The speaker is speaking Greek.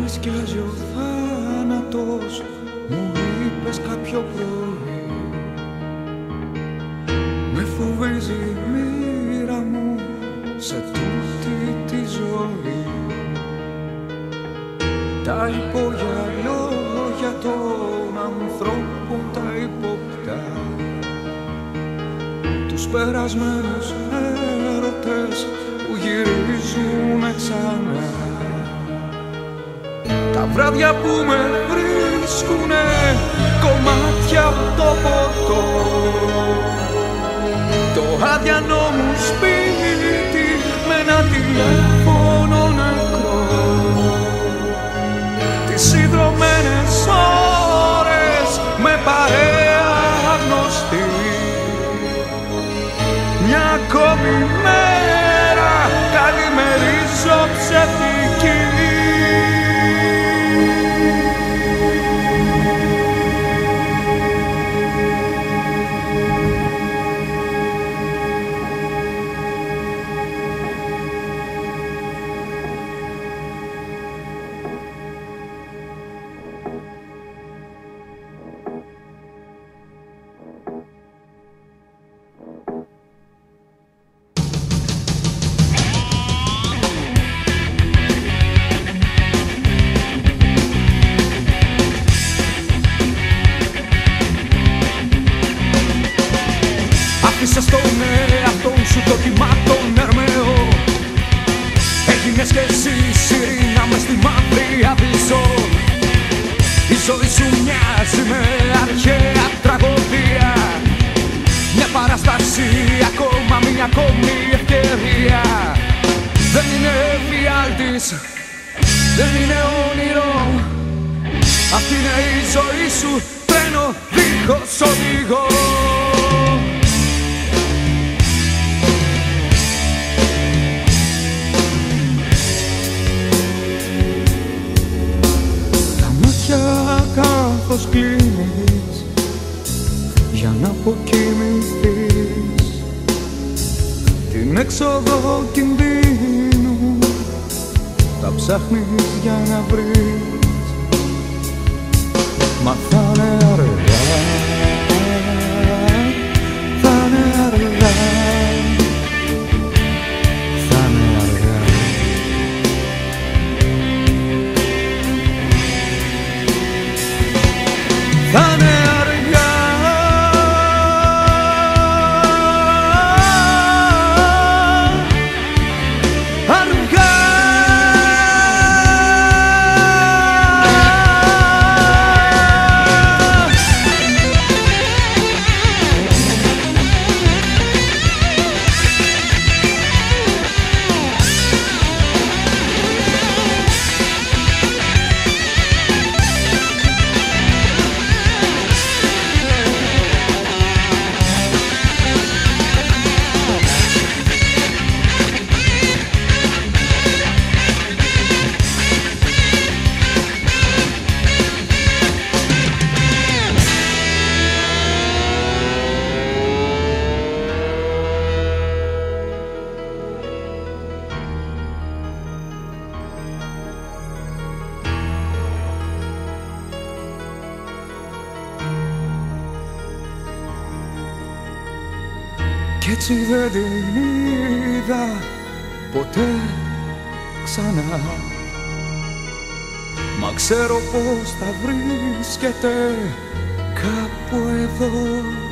σκιάζει ο θάνατος, μου είπες κάποιο πρωί. Με φοβίζει η μοίρα μου σε τούτη τη ζωή. Τα υπόγεια λόγια των ανθρώπων τα υποπτά, τους περασμένους έρωτες που γυρίζουνε ξανά. Τα βράδια που με βρίσκουνε κομμάτια από το ποτό, το άδιανό μου σπίτι με ένα τηλέφωνο νεκρό, τις συνδρομένες ώρες με παρέα γνωστή. Μια ακόμη μέρα καλημερίζω ψευτική. Άφησες τον εαυτό σου το κύμα τον Ερμαίο. Έγινες κι εσύ σιρήνα μες στη μαύρη αυλισό. Η ζωή σου μοιάζει με αρχαία τραγωδία, μια παράσταση, ακόμα μια ακόμη ευκαιρία. Δεν είναι εφιάλτης, δεν είναι όνειρο. Αυτή είναι η ζωή σου, τρένο δίχως οδηγό. Καθώς κλείνεις για να αποκοιμηθείς, την έξοδο κινδύνου τα ψάχνεις για να βρεις. Μα θα είναι αργά, θα είναι αργά, θα είναι αργά. Θα είναι αργά, αργά. Κι έτσι δεν την είδα ποτέ ξανά. Μα ξέρω πως θα βρίσκεται κάπου εδώ.